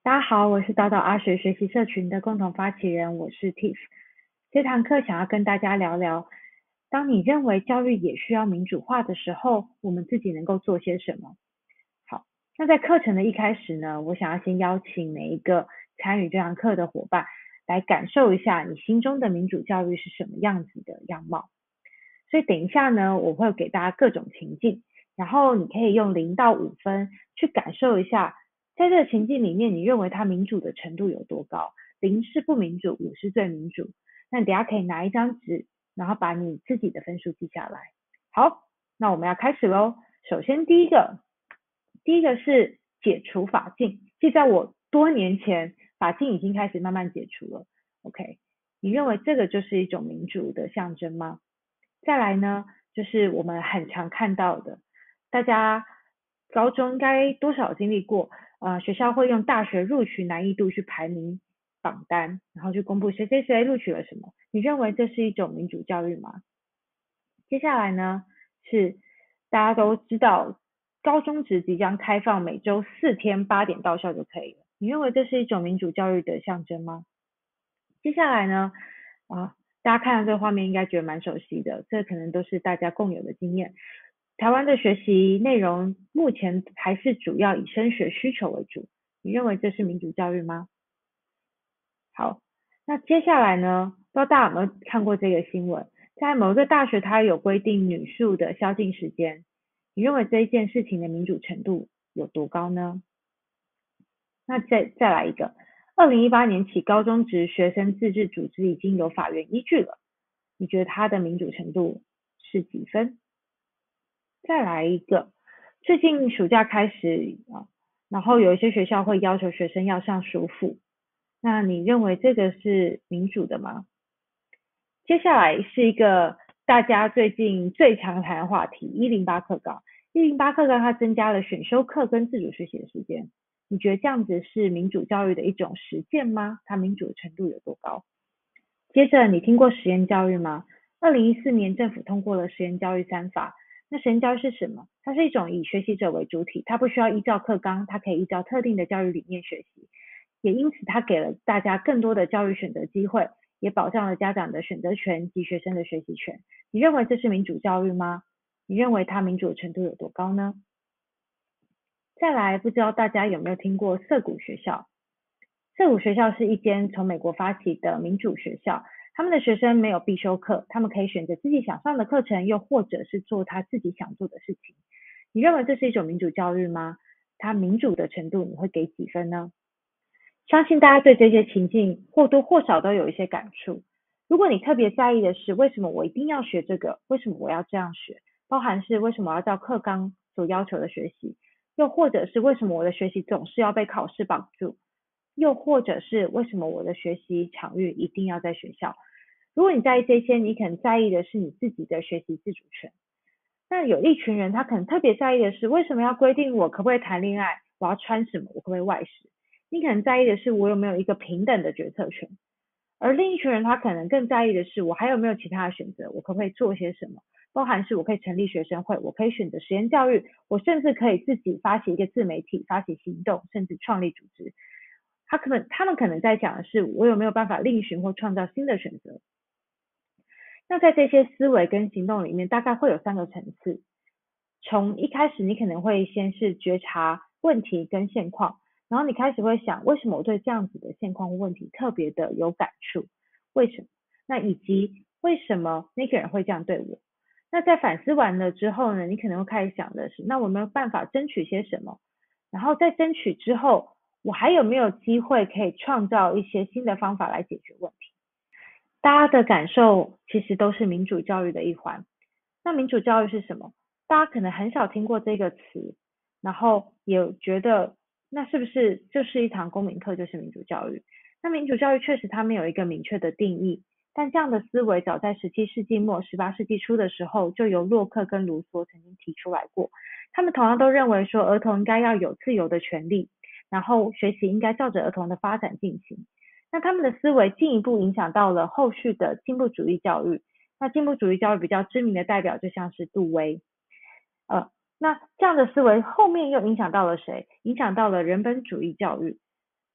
大家好，我是岛岛阿学学习社群的共同发起人，我是 Tiff。这堂课想要跟大家聊聊，当你认为教育也需要民主化的时候，我们自己能够做些什么？好，那在课程的一开始呢，我想要先邀请每一个参与这堂课的伙伴来感受一下你心中的民主教育是什么样子的样貌。所以等一下呢，我会给大家各种情境，然后你可以用0到5分去感受一下，在这个情境里面，你认为它民主的程度有多高？0是不民主，5是最民主。那你等一下可以拿一张纸，然后把你自己的分数记下来。好，那我们要开始喽。首先第一个是解除法禁，其实在我多年前，法禁已经开始慢慢解除了。OK，你认为这个就是一种民主的象征吗？再来呢，就是我们很常看到的，大家高中应该多少经历过，学校会用大学录取难易度去排名榜单，然后去公布谁谁谁录取了什么。你认为这是一种民主教育吗？接下来呢，是大家都知道高中职即将开放每周4天8点到校就可以了。你认为这是一种民主教育的象征吗？接下来呢，大家看到这个画面应该觉得蛮熟悉的，这可能都是大家共有的经验。台湾的学习内容目前还是主要以升学需求为主，你认为这是民主教育吗？好，那接下来呢，不知道大家有没有看过这个新闻？在某一个大学，它有规定女宿的宵禁时间，你认为这一件事情的民主程度有多高呢？那再来一个，2018年起，高中职学生自治组织已经有法源依据了，你觉得它的民主程度是几分？再来一个，最近暑假开始然后有一些学校会要求学生要上暑辅，那你认为这个是民主的吗？接下来是一个大家最近最常谈的话题108课纲。108课纲它增加了选修课跟自主学习的时间，你觉得这样子是民主教育的一种实践吗？它民主的程度有多高？接着你听过实验教育吗？2014年政府通过了实验教育3法。那实验教育是什么？它是一种以学习者为主体，它不需要依照课纲，它可以依照特定的教育理念学习，也因此它给了大家更多的教育选择机会，也保障了家长的选择权及学生的学习权。你认为这是民主教育吗？你认为它民主的程度有多高呢？再来，不知道大家有没有听过涩谷学校？涩谷学校是一间从美国发起的民主学校，他们的学生没有必修课，他们可以选择自己想上的课程，又或者是做他自己想做的事情。你认为这是一种民主教育吗？它民主的程度你会给几分呢？相信大家对这些情境或多或少都有一些感触。如果你特别在意的是为什么我一定要学这个，为什么我要这样学，包含是为什么我要照课纲所要求的学习，又或者是为什么我的学习总是要被考试绑住，又或者是为什么我的学习场域一定要在学校。如果你在意这些，你可能在意的是你自己的学习自主权。那有一群人他可能特别在意的是为什么要规定我可不可以谈恋爱，我要穿什么，我可不可以外食。你可能在意的是我有没有一个平等的决策权，而另一群人他可能更在意的是我还有没有其他的选择，我可不可以做些什么，包含是我可以成立学生会，我可以选择实验教育，我甚至可以自己发起一个自媒体，发起行动，甚至创立组织。他们可能在讲的是我有没有办法另寻或创造新的选择。那在这些思维跟行动里面，大概会有3个层次。从一开始，你可能会先是觉察问题跟现况，然后你开始会想，为什么我对这样子的现况或问题特别的有感触？为什么？那以及为什么那个人会这样对我？那在反思完了之后呢，你可能会开始想的是，那我没有办法争取些什么？然后在争取之后，我还有没有机会可以创造一些新的方法来解决问题？大家的感受其实都是民主教育的一环。那民主教育是什么？大家可能很少听过这个词，然后也觉得那是不是就是一堂公民课就是民主教育？那民主教育确实它没有一个明确的定义，但这样的思维早在17世纪末、18世纪初的时候，就由洛克跟卢梭曾经提出来过。他们同样都认为说，儿童应该要有自由的权利，然后学习应该照着儿童的发展进行。那他们的思维进一步影响到了后续的进步主义教育。那进步主义教育比较知名的代表就像是杜威。那这样的思维后面又影响到了谁？影响到了人本主义教育。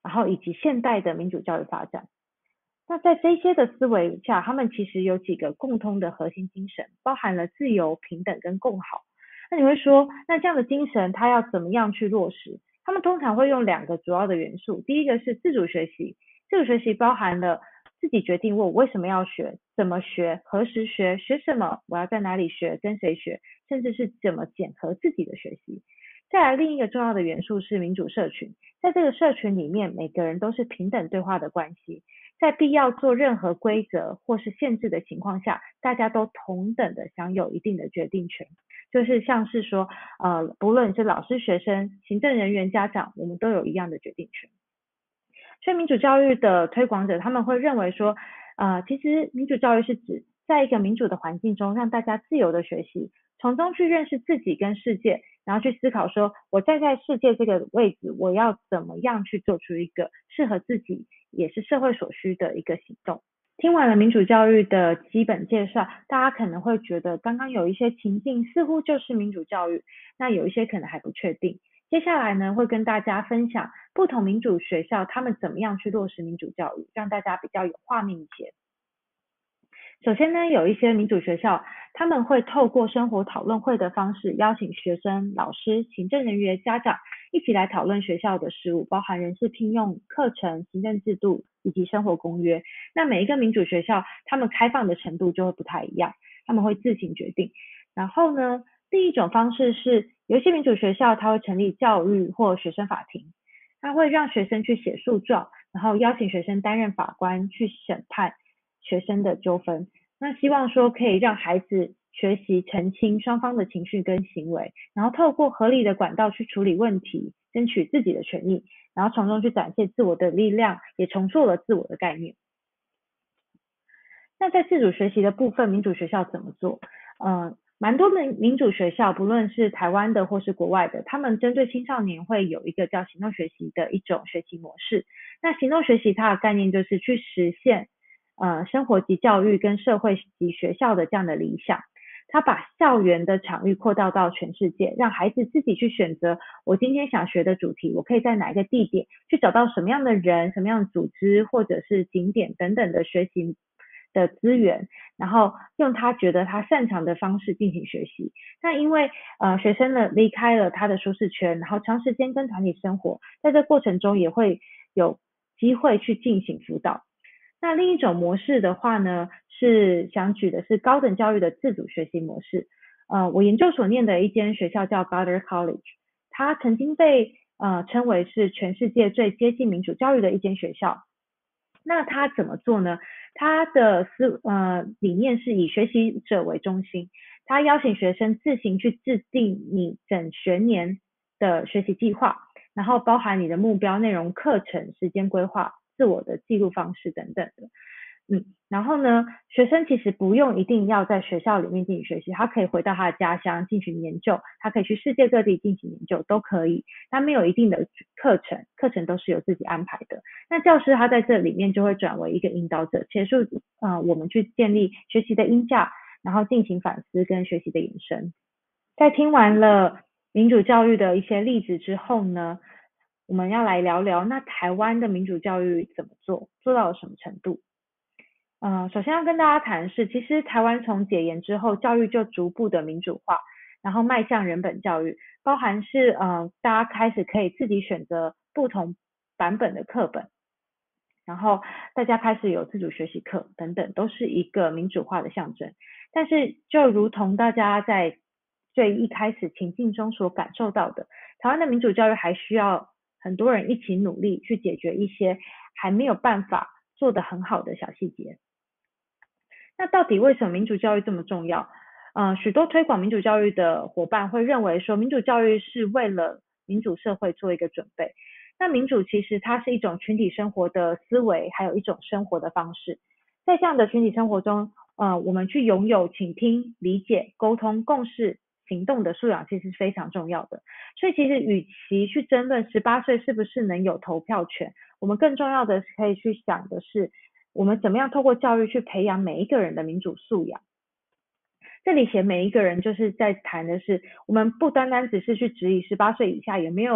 然后以及现代的民主教育发展。那在这些的思维下，他们其实有几个共通的核心精神，包含了自由、平等跟共好。那你会说，那这样的精神它要怎么样去落实？他们通常会用2个主要的元素，第一个是自主学习，自主学习包含了自己决定我为什么要学，怎么学，何时学，学什么，我要在哪里学，跟谁学，甚至是怎么检核自己的学习。再来另一个重要的元素是民主社群，在这个社群里面，每个人都是平等对话的关系，在必要做任何规则或是限制的情况下，大家都同等的享有一定的决定权。就是像是说，不论是老师、学生、行政人员、家长，我们都有一样的决定权。所以民主教育的推广者，他们会认为说，其实民主教育是指在一个民主的环境中，让大家自由的学习，从中去认识自己跟世界，然后去思考说，我站在世界这个位置，我要怎么样去做出一个适合自己，也是社会所需的一个行动。听完了民主教育的基本介绍，大家可能会觉得刚刚有一些情境似乎就是民主教育，那有一些可能还不确定。接下来呢，会跟大家分享不同民主学校他们怎么样去落实民主教育，让大家比较有画面一些。首先呢，有一些民主学校，他们会透过生活讨论会的方式，邀请学生、老师、行政人员、家长一起来讨论学校的事务，包含人事聘用、课程、行政制度以及生活公约。那每一个民主学校，他们开放的程度就会不太一样，他们会自行决定。然后呢，另一种方式是，有一些民主学校，它会成立教育或学生法庭，它会让学生去写诉状，然后邀请学生担任法官去审判学生的纠纷。那希望说可以让孩子学习澄清双方的情绪跟行为，然后透过合理的管道去处理问题，争取自己的权益，然后从中去展现自我的力量，也重塑了自我的概念。那在自主学习的部分，民主学校怎么做？蛮多的民主学校，不论是台湾的或是国外的，他们针对青少年会有一个叫行动学习的一种学习模式。那行动学习它的概念就是去实现生活及教育跟社会及学校的这样的理想。他把校园的场域扩大到全世界，让孩子自己去选择我今天想学的主题，我可以在哪一个地点去找到什么样的人、什么样的组织或者是景点等等的学习的资源，然后用他觉得他擅长的方式进行学习。那因为学生呢离开了他的舒适圈，然后长时间跟团体生活，在这过程中也会有机会去进行辅导。那另一种模式的话呢，是想举的是高等教育的自主学习模式。我研究所念的一间学校叫 Goddard College， 它曾经被称为是全世界最接近民主教育的一间学校。那它怎么做呢？它的理念是以学习者为中心，它邀请学生自行去制定你整学年的学习计划，然后包含你的目标内容、课程、时间规划、自我的记录方式等等的。然后呢，学生其实不用一定要在学校里面进行学习，他可以回到他的家乡进行研究，他可以去世界各地进行研究，都可以。他没有一定的课程，课程都是由自己安排的。那教师他在这里面就会转为一个引导者，协助我们去建立学习的音架，然后进行反思跟学习的延伸。在听完了民主教育的一些例子之后呢，我们要来聊聊那台湾的民主教育怎么做，做到了什么程度。首先要跟大家谈的是，其实台湾从解严之后，教育就逐步的民主化，然后迈向人本教育，包含是大家开始可以自己选择不同版本的课本，然后大家开始有自主学习课等等，都是一个民主化的象征。但是就如同大家在最一开始情境中所感受到的，台湾的民主教育还需要很多人一起努力去解决一些还没有办法做得很好的小细节。那到底为什么民主教育这么重要？许多推广民主教育的伙伴会认为说，民主教育是为了民主社会做一个准备。那民主其实它是一种群体生活的思维，还有一种生活的方式。在这样的群体生活中，我们去拥有倾听、理解、沟通、共识、行动的素养，其实是非常重要的。所以其实与其去争论18岁是不是能有投票权，我们更重要的可以去想的是，我们怎么样透过教育去培养每一个人的民主素养。这里写每一个人就是在谈的是，我们不单单只是去质疑18岁以下有没有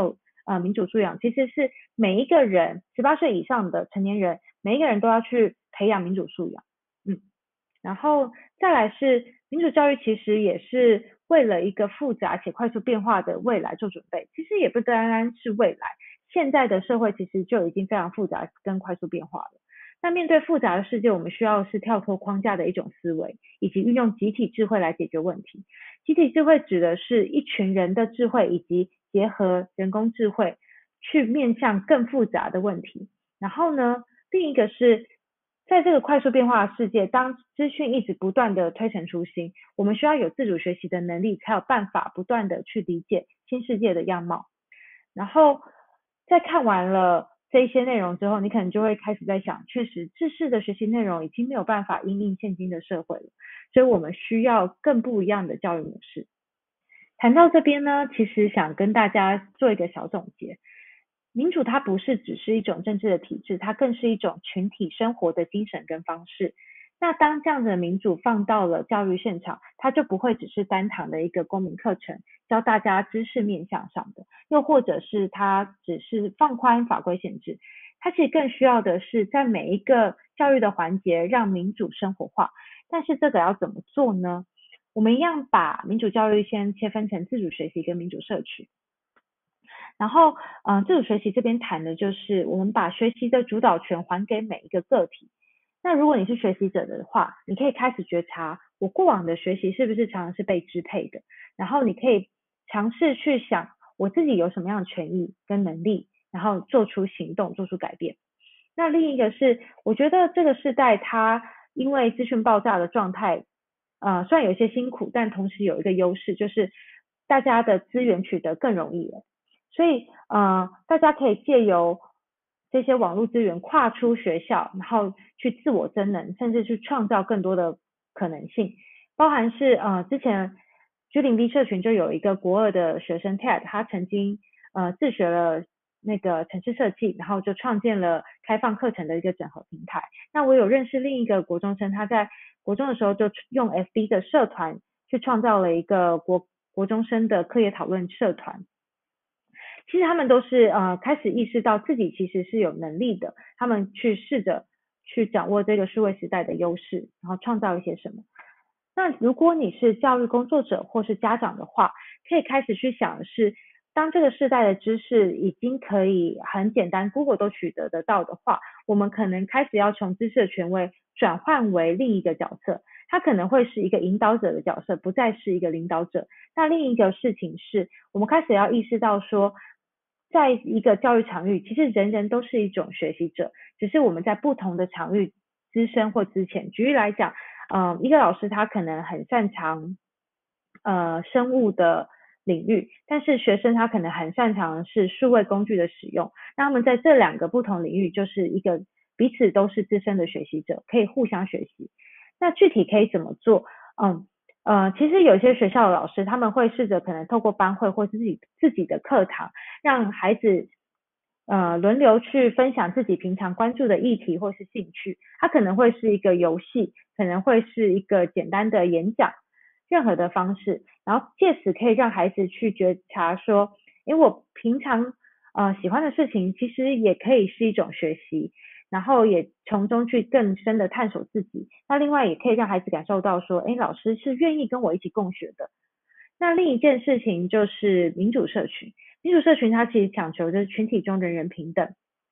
民主素养，其实是每一个人18岁以上的成年人，每一个人都要去培养民主素养。然后再来是民主教育，其实也是为了一个复杂且快速变化的未来做准备。其实也不单单是未来，现在的社会其实就已经非常复杂跟快速变化了。那面对复杂的世界，我们需要是跳脱框架的一种思维，以及运用集体智慧来解决问题。集体智慧指的是一群人的智慧，以及结合人工智慧去面向更复杂的问题。然后呢，另一个是在这个快速变化的世界，当资讯一直不断的推陈出新，我们需要有自主学习的能力，才有办法不断的去理解新世界的样貌。然后在看完了这一些内容之后，你可能就会开始在想，确实知识的学习内容已经没有办法因应现今的社会了，所以我们需要更不一样的教育模式。谈到这边呢，其实想跟大家做一个小总结。民主它不是只是一种政治的体制，它更是一种群体生活的精神跟方式。那当这样的民主放到了教育现场，它就不会只是单堂的一个公民课程，教大家知识面向上的，又或者是它只是放宽法规限制，它其实更需要的是在每一个教育的环节让民主生活化。但是这个要怎么做呢？我们一样把民主教育先切分成自主学习跟民主社区。然后，自主学习这边谈的就是我们把学习的主导权还给每一个个体。那如果你是学习者的话，你可以开始觉察，我过往的学习是不是常常是被支配的？然后你可以尝试去想，我自己有什么样的权益跟能力，然后做出行动，做出改变。那另一个是，我觉得这个时代它因为资讯爆炸的状态，虽然有些辛苦，但同时有一个优势，就是大家的资源取得更容易了。所以大家可以借由这些网络资源跨出学校，然后去自我增能，甚至去创造更多的可能性，包含是之前 G0V 社群就有一个国二的学生 Ted， 他曾经自学了那个程式设计，然后就创建了开放课程的一个整合平台。那我有认识另一个国中生，他在国中的时候就用 FB 的社团去创造了一个国中生的课业讨论社团。其实他们都是开始意识到自己其实是有能力的，他们去试着去掌握这个数位时代的优势，然后创造一些什么。那如果你是教育工作者或是家长的话，可以开始去想的是，当这个世代的知识已经可以很简单 Google 都取得得到的话，我们可能开始要从知识的权威转换为另一个角色，他可能会是一个引导者的角色，不再是一个领导者。那另一个事情是，我们开始要意识到说，在一个教育场域，其实人人都是一种学习者，只是我们在不同的场域资深或资浅。举例来讲，一个老师他可能很擅长生物的领域，但是学生他可能很擅长是数位工具的使用。那他们在这两个不同领域，就是一个彼此都是资深的学习者，可以互相学习。那具体可以怎么做？其实有些学校的老师他们会试着可能透过班会或自己的课堂，让孩子轮流去分享自己平常关注的议题或是兴趣。它可能会是一个游戏，可能会是一个简单的演讲，任何的方式，然后借此可以让孩子去觉察说，我平常喜欢的事情其实也可以是一种学习，然后也从中去更深的探索自己。那另外也可以让孩子感受到说，老师是愿意跟我一起共学的。那另一件事情就是民主社群，民主社群它其实讲求就是群体中人人平等。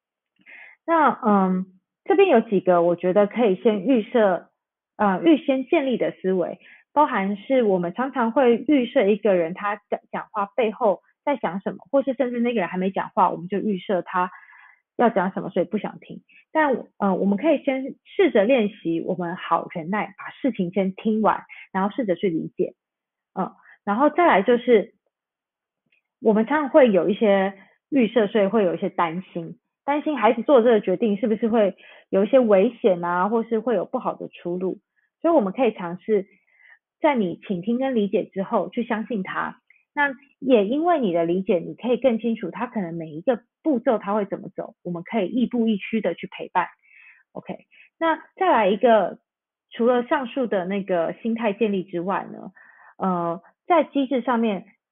那这边有几个我觉得可以先预先建立的思维，包含是我们常常会预设一个人他讲话背后在想什么，或是甚至那个人还没讲话，我们就预设他要讲什么，所以不想听。但我们可以先试着练习，我们好忍耐，把事情先听完，然后试着去理解。然后再来就是我们常常会有一些预设，所以会有一些担心孩子做这个决定是不是会有一些危险啊，或是会有不好的出路。所以我们可以尝试在你倾听跟理解之后去相信他。那也因为你的理解，你可以更清楚他可能每一个步骤他会怎么走，我们可以亦步亦趋的去陪伴。OK， 那再来一个，除了上述的那个心态建立之外呢，在机制上面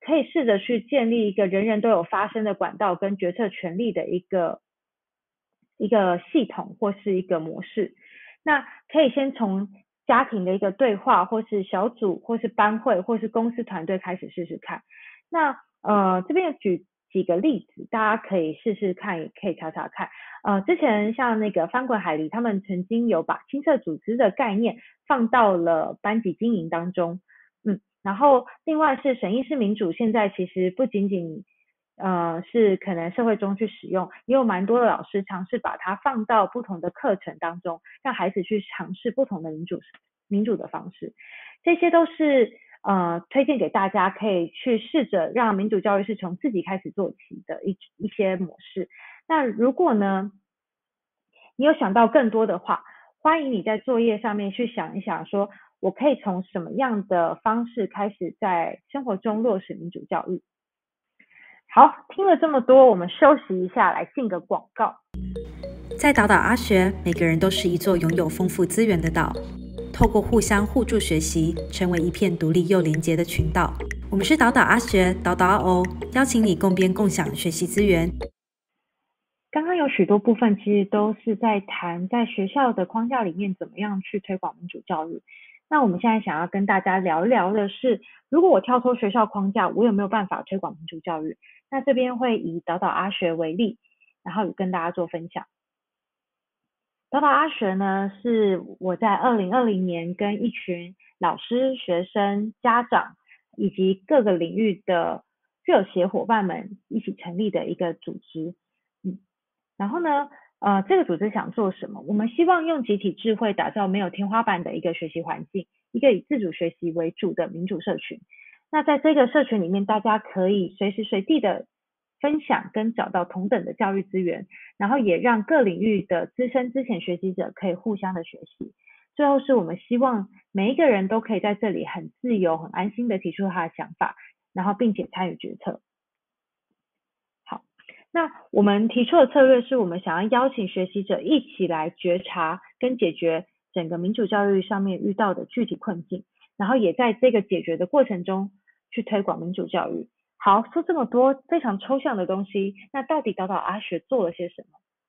可以试着去建立一个人人都有发声的管道跟决策权利的一个系统或是一个模式。那可以先从家庭的一个对话，或是小组，或是班会，或是公司团队开始试试看。那这边举几个例子，大家可以试试看，也可以查查看。之前像那个翻滚海狸，他们曾经有把青色组织的概念放到了班级经营当中。然后另外是审议式民主，现在其实不仅仅是可能社会中去使用，也有蛮多的老师尝试把它放到不同的课程当中，让孩子去尝试不同的民主的方式。这些都是推荐给大家可以去试着让民主教育是从自己开始做起的一些模式。那如果呢，你有想到更多的话，欢迎你在作业上面去想一想，说我可以从什么样的方式开始在生活中落实民主教育。好，听了这么多，我们休息一下，来进个广告。 在岛岛阿学，每个人都是一座拥有丰富资源的岛，透过互相互助学习，成为一片独立又连结的群岛。我们是岛岛阿学，岛岛阿欧，邀请你共编共享学习资源。 刚刚有许多部分其实都是在谈在学校的框架里面怎么样去推广民主教育。那我们现在想要跟大家聊一聊的是，如果我跳脱学校框架，我有没有办法推广民主教育？那这边会以岛岛阿学为例，然后跟大家做分享。岛岛阿学呢，是我在2020年跟一群老师、学生、家长以及各个领域的热血伙伴们一起成立的一个组织。然后呢，这个组织想做什么？我们希望用集体智慧打造没有天花板的一个学习环境，一个以自主学习为主的民主社群。那在这个社群里面，大家可以随时随地的分享跟找到同等的教育资源，然后也让各领域的资深资浅学习者可以互相的学习。最后是我们希望每一个人都可以在这里很自由、很安心的提出他的想法，然后并且参与决策。好，那我们提出的策略是我们想要邀请学习者一起来觉察跟解决整个民主教育上面遇到的具体困境，然后也在这个解决的过程中去推广民主教育。好，说这么多非常抽象的东西，那到底岛岛阿学做了些什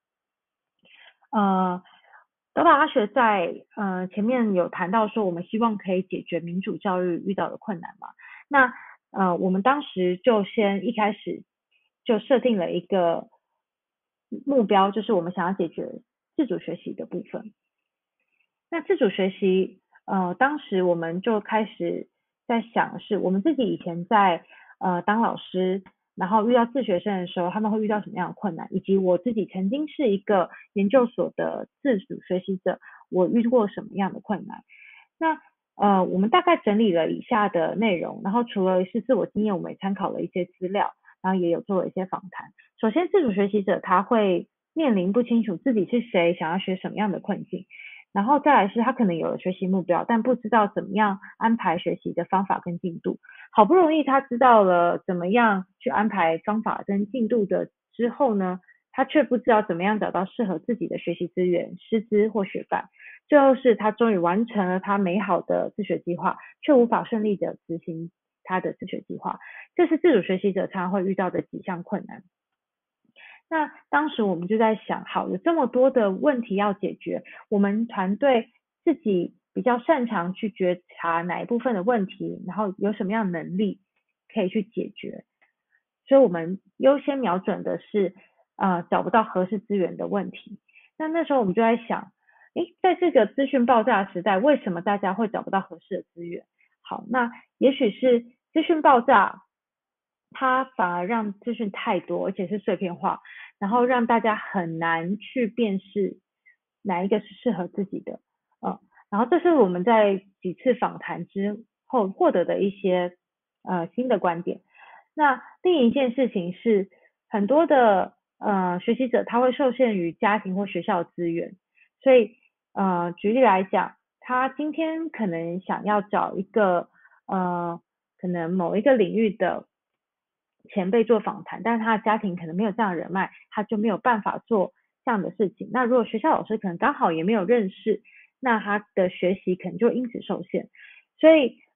么？岛岛阿学在前面有谈到说，我们希望可以解决民主教育遇到的困难嘛。那我们当时就先一开始就设定了一个目标，就是我们想要解决自主学习的部分。那自主学习，当时我们就开始在想，是我们自己以前在当老师，然后遇到自学生的时候，他们会遇到什么样的困难，以及我自己曾经是一个研究所的自主学习者，我遇过什么样的困难。那我们大概整理了以下的内容，然后除了是自我经验，我们也参考了一些资料，然后也有做了一些访谈。首先，自主学习者他会面临不清楚自己是谁，想要学什么样的困境。然后再来是他可能有了学习目标，但不知道怎么样安排学习的方法跟进度。好不容易他知道了怎么样去安排方法跟进度的之后呢，他却不知道怎么样找到适合自己的学习资源、师资或学伴。最后是他终于完成了他美好的自学计划，却无法顺利的执行他的自学计划。这是自主学习者常常会遇到的几项困难。那当时我们就在想，好，有这么多的问题要解决，我们团队自己比较擅长去觉察哪一部分的问题，然后有什么样的能力可以去解决。所以我们优先瞄准的是找不到合适资源的问题。那时候我们就在想，在这个资讯爆炸的时代，为什么大家会找不到合适的资源？好，那也许是资讯爆炸它反而让资讯太多，而且是碎片化，然后让大家很难去辨识哪一个是适合自己的。然后这是我们在几次访谈之后获得的一些新的观点。那另一件事情是，很多的学习者他会受限于家庭或学校资源，所以举例来讲，他今天可能想要找一个可能某一个领域的前辈做访谈，但是他的家庭可能没有这样的人脉，他就没有办法做这样的事情。那如果学校老师可能刚好也没有认识，那他的学习可能就因此受限。所以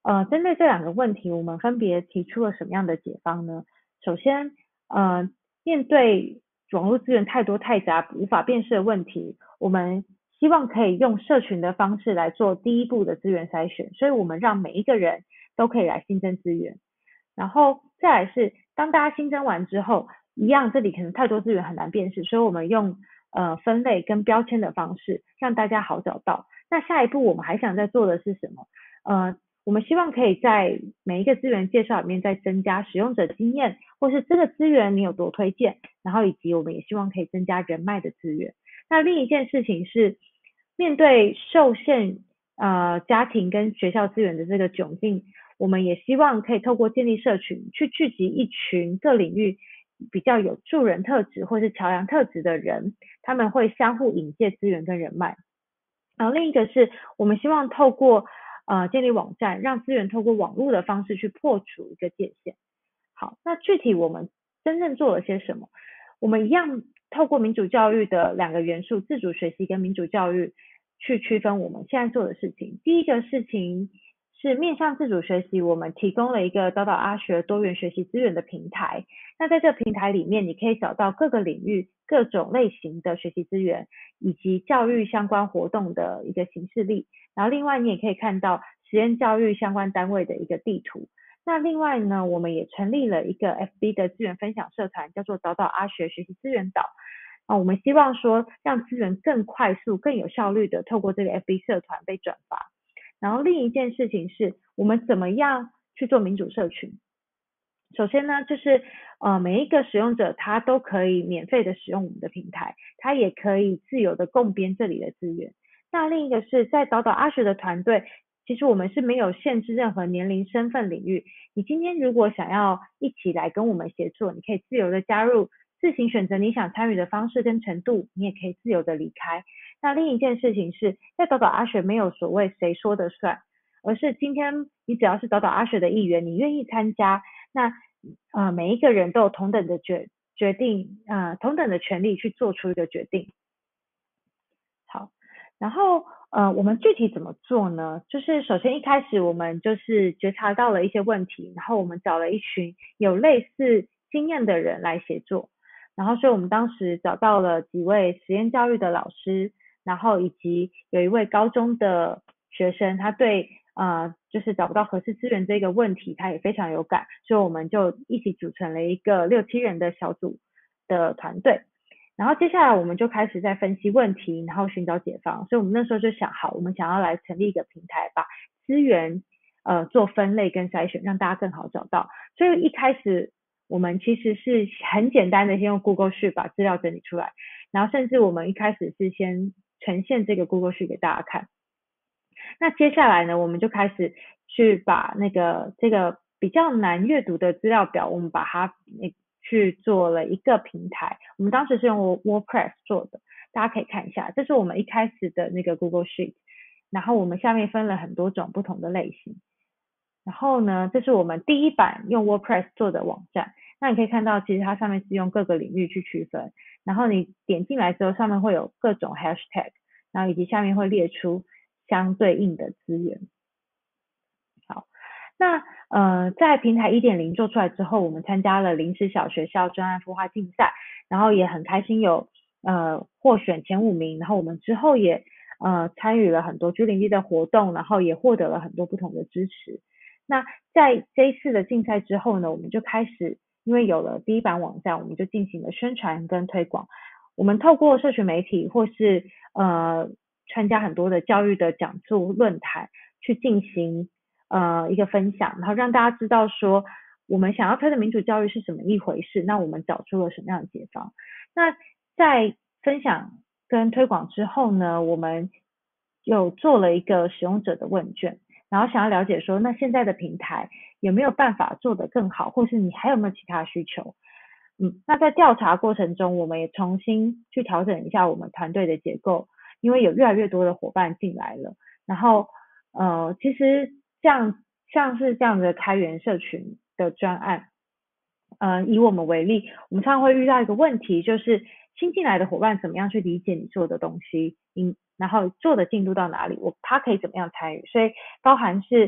针对这两个问题，我们分别提出了什么样的解方呢？首先，面对网络资源太多太杂、无法辨识的问题，我们希望可以用社群的方式来做第一步的资源筛选，所以我们让每一个人都可以来新增资源。然后再来是，当大家新增完之后，一样这里可能太多资源很难辨识，所以我们用分类跟标签的方式让大家好找到。那下一步我们还想再做的是什么？我们希望可以在每一个资源介绍里面再增加使用者经验，或是这个资源你有多推荐，然后以及我们也希望可以增加人脉的资源。那另一件事情是，面对受限家庭跟学校资源的这个窘境，我们也希望可以透过建立社群，去聚集一群各领域比较有助人特质或是桥梁特质的人，他们会相互引介资源跟人脉。然后另一个是我们希望透过建立网站，让资源透过网络的方式去破除一个界限。好，那具体我们真正做了些什么？我们一样透过民主教育的两个元素，自主学习跟民主教育，去区分我们现在做的事情。第一个事情是面向自主学习，我们提供了一个岛岛阿学多元学习资源的平台。那在这个平台里面，你可以找到各个领域、各种类型的学习资源，以及教育相关活动的一个形式例。然后另外你也可以看到实验教育相关单位的一个地图。那另外呢，我们也成立了一个 FB 的资源分享社团，叫做岛岛阿学学习资源岛。我们希望说让资源更快速、更有效率的透过这个 FB 社团被转发。然后另一件事情是我们怎么样去做民主社群。首先呢，就是每一个使用者他都可以免费的使用我们的平台，他也可以自由的共编这里的资源。那另一个是在岛岛阿学的团队，其实我们是没有限制任何年龄、身份、领域。你今天如果想要一起来跟我们协作，你可以自由的加入，自行选择你想参与的方式跟程度，你也可以自由的离开。那另一件事情是在岛岛阿学没有所谓谁说的算，而是今天你只要是岛岛阿学的一员，你愿意参加，那每一个人都有同等的决定，同等的权利去做出一个决定。好，然后我们具体怎么做呢？就是首先一开始我们就是觉察到了一些问题，然后我们找了一群有类似经验的人来协作，然后所以我们当时找到了几位实验教育的老师，然后以及有一位高中的学生，他对就是找不到合适资源这个问题，他也非常有感，所以我们就一起组成了一个6-7人的小组的团队。然后接下来我们就开始在分析问题，然后寻找解方。所以我们那时候就想好，我们想要来成立一个平台，把资源做分类跟筛选，让大家更好找到。所以一开始我们其实是很简单的，先用 Google Sheet 把资料整理出来，然后甚至我们一开始是先呈现这个 Google Sheet 给大家看。那接下来呢，我们就开始去把这个比较难阅读的资料表，我们把它去做了一个平台。我们当时是用 WordPress 做的，大家可以看一下，这是我们一开始的那个 Google Sheet， 然后我们下面分了很多种不同的类型。然后呢，这是我们第一版用 WordPress 做的网站。那你可以看到，其实它上面是用各个领域去区分，然后你点进来之后，上面会有各种 hashtag， 然后以及下面会列出相对应的资源。好，那在平台 1.0 做出来之后，我们参加了临时小学校专案孵化竞赛，然后也很开心有获选前5名，然后我们之后也参与了很多居零地的活动，然后也获得了很多不同的支持。那在这一次的竞赛之后呢，我们就开始，因为有了第一版网站，我们就进行了宣传跟推广。我们透过社群媒体或是参加很多的教育的讲座论坛去进行一个分享，然后让大家知道说我们想要推的民主教育是什么一回事，那我们找出了什么样的解方。那在分享跟推广之后呢，我们有做了一个使用者的问卷，然后想要了解说那现在的平台有没有办法做得更好，或是你还有没有其他需求。那在调查过程中，我们也重新去调整一下我们团队的结构，因为有越来越多的伙伴进来了，然后其实像是这样的开源社群的专案，以我们为例，我们常常会遇到一个问题，就是新进来的伙伴怎么样去理解你做的东西，然后做的进度到哪里，他可以怎么样参与，所以包含是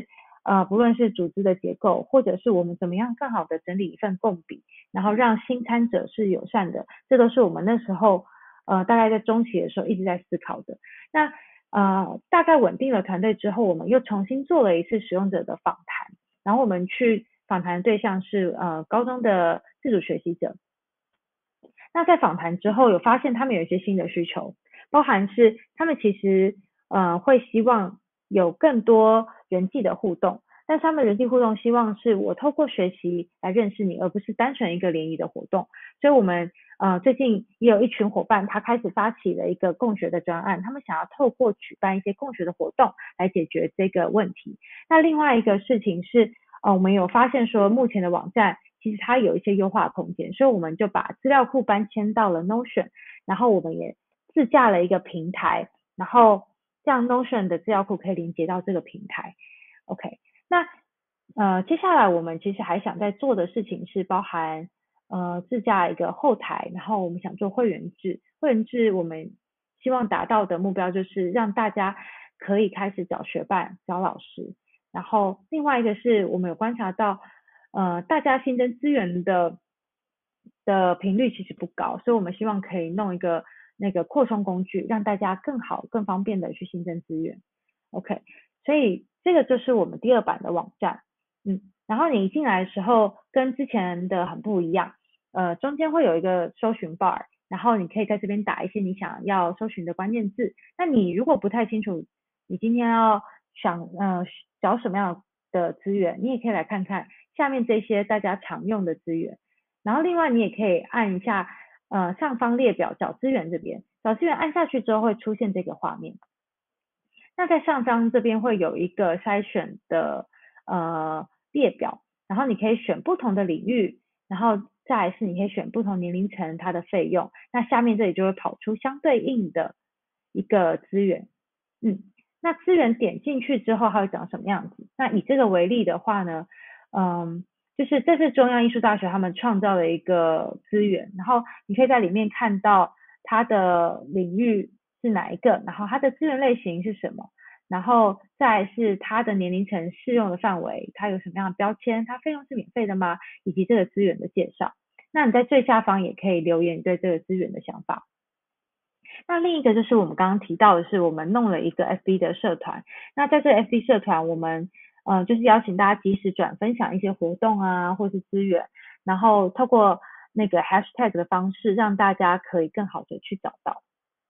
不论是组织的结构，或者是我们怎么样更好的整理一份共笔，然后让新参者是友善的，这都是我们那时候大概在中期的时候一直在思考的。那大概稳定了团队之后，我们又重新做了一次使用者的访谈，然后我们去访谈的对象是高中的自主学习者。那在访谈之后，有发现他们有一些新的需求，包含是他们其实会希望有更多人际的互动，但是他们人际互动希望是我透过学习来认识你，而不是单纯一个联谊的活动。所以我们最近也有一群伙伴，他开始发起了一个共学的专案，他们想要透过举办一些共学的活动来解决这个问题。那另外一个事情是我们有发现说目前的网站其实它有一些优化空间，所以我们就把资料库搬迁到了 Notion， 然后我们也自架了一个平台，然后这样 Notion 的资料库可以连接到这个平台。OK， 那接下来我们其实还想在做的事情是包含自架一个后台，然后我们想做会员制。会员制我们希望达到的目标就是让大家可以开始找学伴、找老师。然后另外一个是我们有观察到大家新增资源的频率其实不高，所以我们希望可以弄一个那个扩充工具，让大家更好更方便的去新增资源。 OK， 所以这个就是我们第二版的网站。然后你一进来的时候跟之前的很不一样，中间会有一个搜寻 bar， 然后你可以在这边打一些你想要搜寻的关键字。那你如果不太清楚你今天要想找什么样的资源，你也可以来看看下面这些大家常用的资源。然后另外你也可以按一下上方列表找资源，这边找资源按下去之后会出现这个画面。那在上方这边会有一个筛选的列表，然后你可以选不同的领域，然后再来是你可以选不同年龄层它的费用。那下面这里就会跑出相对应的一个资源。那资源点进去之后它会长什么样子？那以这个为例的话呢，就是这是中央艺术大学他们创造的一个资源，然后你可以在里面看到它的领域是哪一个，然后它的资源类型是什么，然后再来是它的年龄层适用的范围，它有什么样的标签，它费用是免费的吗，以及这个资源的介绍。那你在最下方也可以留言对这个资源的想法。那另一个就是我们刚刚提到的是我们弄了一个 FB 的社团。那在这个 FB 社团我们就是邀请大家及时转分享一些活动啊或是资源，然后透过那个 hashtag 的方式让大家可以更好的去找到。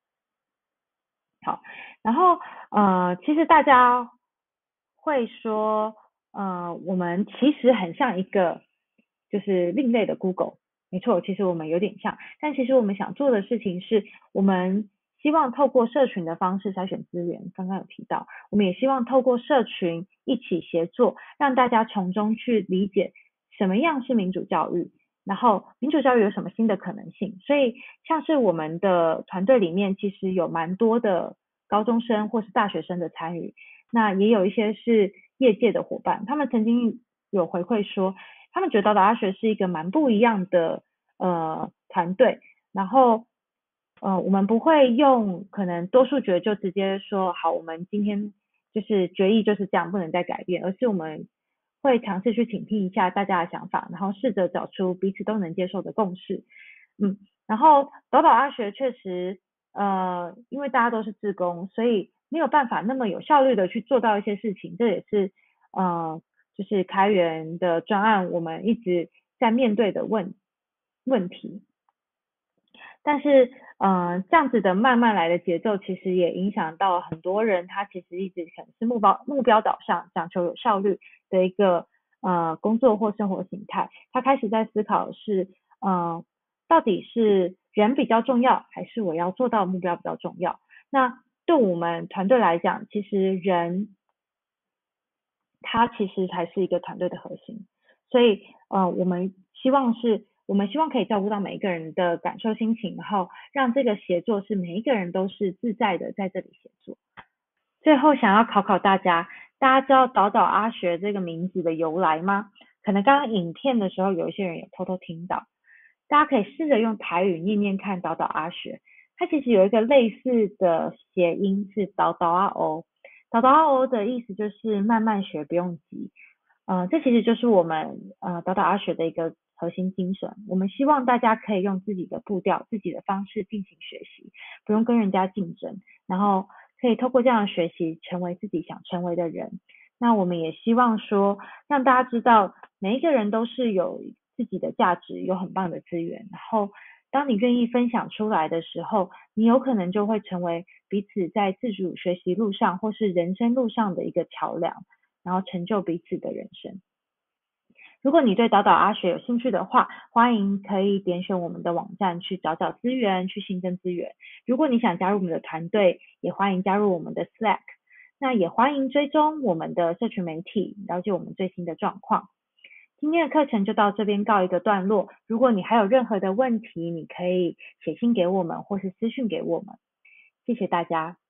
好，然后其实大家会说我们其实很像一个就是另类的 Google。没错，其实我们有点像，但其实我们想做的事情是我们希望透过社群的方式筛选资源，刚刚有提到，我们也希望透过社群一起协作，让大家从中去理解什么样是民主教育，然后民主教育有什么新的可能性。所以像是我们的团队里面其实有蛮多的高中生或是大学生的参与，那也有一些是业界的伙伴，他们曾经有回馈说他们觉得岛岛大学是一个蛮不一样的团队，然后我们不会用可能多数决就直接说好我们今天就是决议就是这样不能再改变，而是我们会尝试去倾听一下大家的想法，然后试着找出彼此都能接受的共识。然后岛岛大学确实因为大家都是志工，所以没有办法那么有效率的去做到一些事情，这也是就是开源的专案我们一直在面对的问题。但是这样子的慢慢来的节奏其实也影响到很多人，他其实一直可能是目标导向讲求有效率的一个工作或生活形态。他开始在思考是到底是人比较重要，还是我要做到目标比较重要。那对我们团队来讲，其实人它其实才是一个团队的核心，所以我们希望可以照顾到每一个人的感受心情，然后让这个协作是每一个人都是自在的在这里协作。最后想要考考大家，大家知道岛岛阿学这个名字的由来吗？可能刚刚影片的时候有一些人有偷偷听到，大家可以试着用台语念念看岛岛阿学，它其实有一个类似的谐音是岛岛啊哦， 导导 RO 的意思就是慢慢学，不用急。这其实就是我们导导阿学的一个核心精神。我们希望大家可以用自己的步调、自己的方式进行学习，不用跟人家竞争，然后可以透过这样的学习成为自己想成为的人。那我们也希望说，让大家知道每一个人都是有自己的价值，有很棒的资源。然后，当你愿意分享出来的时候，你有可能就会成为彼此在自主学习路上或是人生路上的一个桥梁。然后成就彼此的人生。如果你对导导阿学有兴趣的话，欢迎可以点选我们的网站去找找资源，去新增资源。如果你想加入我们的团队，也欢迎加入我们的 Slack。那也欢迎追踪我们的社群媒体，了解我们最新的状况。今天的课程就到这边告一个段落。如果你还有任何的问题，你可以写信给我们，或是私讯给我们。谢谢大家。